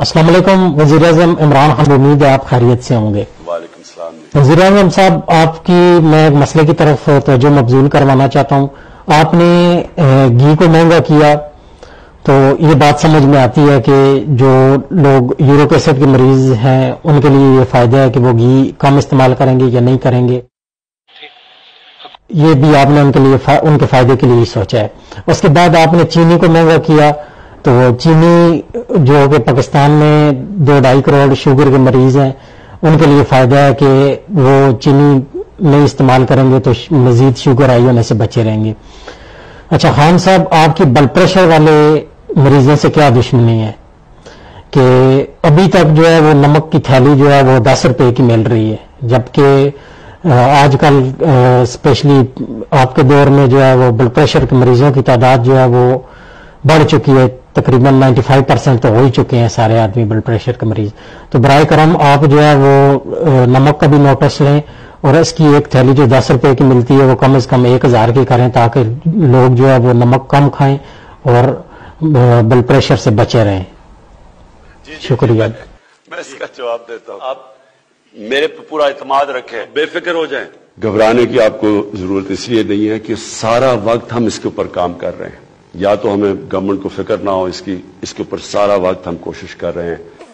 अस्सलाम वालेकुम। वज़ीर आज़म इमरान खान, उम्मीद है आप खैरियत से होंगे। वालेकुम सलाम। वज़ीर आज़म साहब, आपकी मैं एक मसले की तरफ तवज्जो मबजूल करवाना चाहता हूँ। आपने घी को महंगा किया तो ये बात समझ में आती है कि जो लोग यूरिक एसिड के मरीज हैं उनके लिए ये फायदा है कि वो घी कम इस्तेमाल करेंगे या नहीं करेंगे, ये भी आपने उनके लिए उनके फायदे के लिए ही सोचा है। उसके बाद आपने चीनी को महंगा किया तो चीनी जो कि पाकिस्तान में 2-2.5 करोड़ शुगर के मरीज हैं उनके लिए फायदा है कि वो चीनी नहीं इस्तेमाल करेंगे तो मजीद शुगर हाई होने से बचे रहेंगे। अच्छा खान साहब, आपकी ब्लड प्रेशर वाले मरीजों से क्या दुश्मनी है कि अभी तक जो है वो नमक की थैली जो है वो 10 रुपए की मिल रही है, जबकि आजकल स्पेशली आपके दौर में जो है वो ब्लड प्रेशर के मरीजों की तादाद जो है वो बढ़ चुकी है, तकरीबन 95% तो हो ही चुके हैं सारे आदमी ब्लड प्रेशर के मरीज। तो बराए करम आप जो है वो नमक का भी नोटिस लें और इसकी एक थैली जो 10 रुपए की मिलती है वो कम से कम 1000 की करें ताकि लोग जो है वो नमक कम खाएं और ब्लड प्रेशर से बचे रहें। शुक्रिया। मैं इसका जवाब देता हूँ। आप मेरे पर पूरा इत्मीनान रखें, बेफिक्र हो जाएं। घबराने की आपको जरूरत इसलिए नहीं है कि सारा वक्त हम इसके ऊपर काम कर रहे हैं। या तो हमें गवर्नमेंट को फिक्र ना हो इसके ऊपर सारा वक्त हम कोशिश कर रहे हैं।